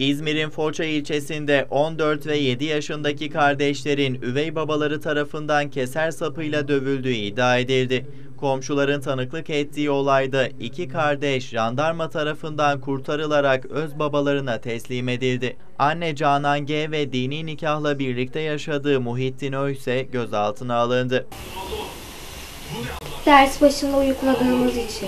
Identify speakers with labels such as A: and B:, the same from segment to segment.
A: İzmir'in Foça ilçesinde 14 ve 7 yaşındaki kardeşlerin üvey babaları tarafından keser sapıyla dövüldüğü iddia edildi. Komşuların tanıklık ettiği olayda iki kardeş jandarma tarafından kurtarılarak öz babalarına teslim edildi. Anne Canan G ve dini nikahla birlikte yaşadığı Muhittin Ö ise gözaltına alındı.
B: Ders başında uyukladığımız için.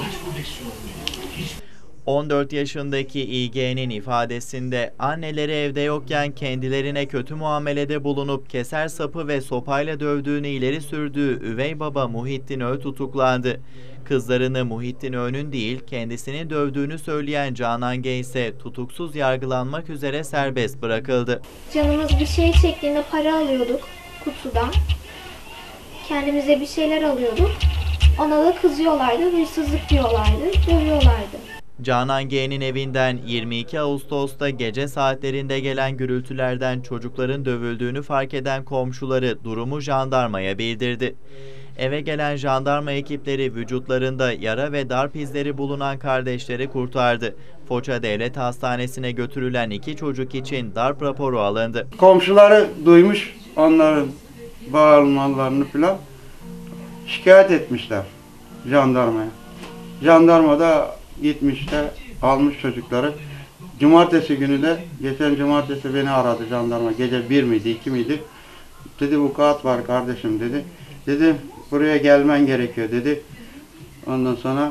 A: 14 yaşındaki İG'nin ifadesinde anneleri evde yokken kendilerine kötü muamelede bulunup keser sapı ve sopayla dövdüğünü ileri sürdüğü üvey baba Muhittin Ö tutuklandı. Kızlarını Muhittin Ö'nün değil kendisini dövdüğünü söyleyen Canan G ise tutuksuz yargılanmak üzere serbest bırakıldı.
B: Canımız bir şey çektiğinde para alıyorduk kutudan. Kendimize bir şeyler alıyorduk. Ona da kızıyorlardı, hırsızlık diyorlardı, dövüyorlardı.
A: Canan G'nin evinden 22 Ağustos'ta gece saatlerinde gelen gürültülerden çocukların dövüldüğünü fark eden komşuları durumu jandarmaya bildirdi. Eve gelen jandarma ekipleri vücutlarında yara ve darp izleri bulunan kardeşleri kurtardı. Foça Devlet Hastanesi'ne götürülen iki çocuk için darp raporu alındı.
C: Komşuları duymuş onların bağırmalarını falan şikayet etmişler jandarmaya. Jandarma da gitmiş de almış çocukları. Cumartesi günü de, geçen cumartesi beni aradı jandarma. Gece 1 miydi, 2 miydi? Dedi vukuat var kardeşim dedi. Dedi buraya gelmen gerekiyor dedi. Ondan sonra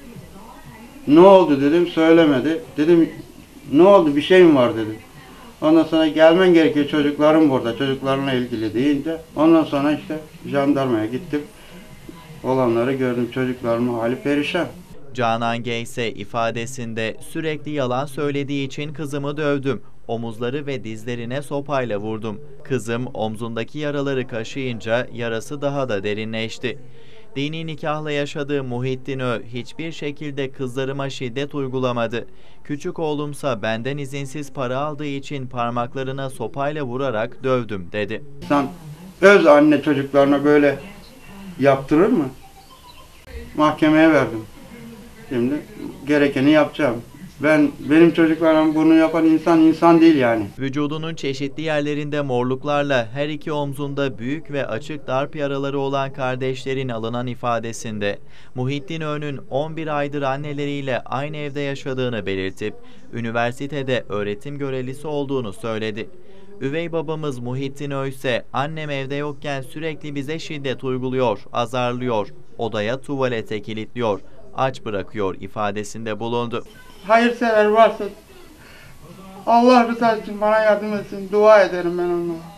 C: ne oldu dedim, söylemedi. Dedim ne oldu, bir şey mi var dedim. Ondan sonra gelmen gerekiyor, çocuklarım burada, çocuklarla ilgili deyince ondan sonra işte jandarmaya gittim. Olanları gördüm, çocuklarımın hali perişan.
A: Canan G ise ifadesinde sürekli yalan söylediği için kızımı dövdüm. Omuzları ve dizlerine sopayla vurdum. Kızım omzundaki yaraları kaşıyınca yarası daha da derinleşti. Dini nikahla yaşadığı Muhittin Ö hiçbir şekilde kızlarıma şiddet uygulamadı. Küçük oğlumsa benden izinsiz para aldığı için parmaklarına sopayla vurarak dövdüm dedi.
C: Sen öz anne çocuklarına böyle yaptırır mı? Mahkemeye verdim. Şimdi gerekeni yapacağım. Benim çocuklarım bunu yapan insan değil yani.
A: Vücudunun çeşitli yerlerinde morluklarla her iki omzunda büyük ve açık darp yaraları olan kardeşlerin alınan ifadesinde Muhittin Ö'nün 11 aydır anneleriyle aynı evde yaşadığını belirtip üniversitede öğretim görevlisi olduğunu söyledi. Üvey babamız Muhittin Ö ise annem evde yokken sürekli bize şiddet uyguluyor, azarlıyor, odaya tuvalete kilitliyor, aç bırakıyor ifadesinde bulundu.
C: Hayırsever varsa Allah rızası için bana yardım etsin, dua ederim ben ona.